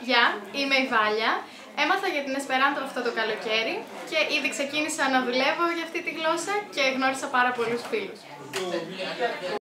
Γεια, είμαι η Βάλια. Έμαθα για την Εσπεράντο αυτό το καλοκαίρι και ήδη ξεκίνησα να δουλεύω για αυτή τη γλώσσα και γνώρισα πάρα πολλούς φίλους.